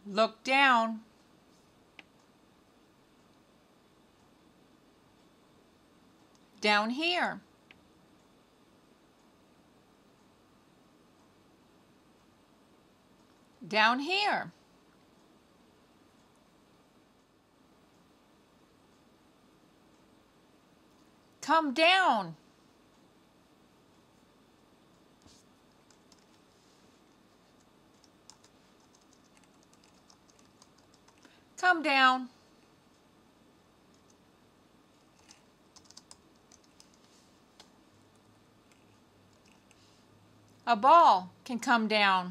Look down. Down here. Down here. Come down. Come down. A ball can come down.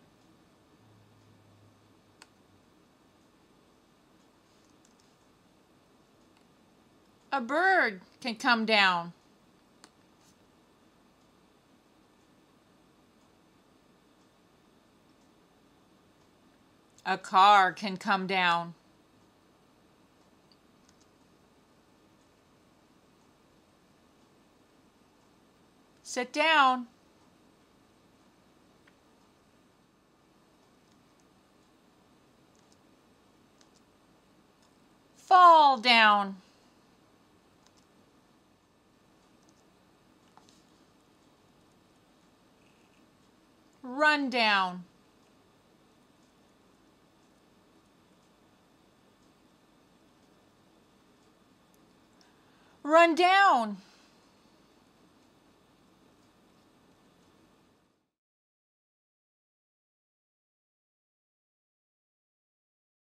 A bird can come down. A car can come down. Sit down. Fall down. Run down. Run down.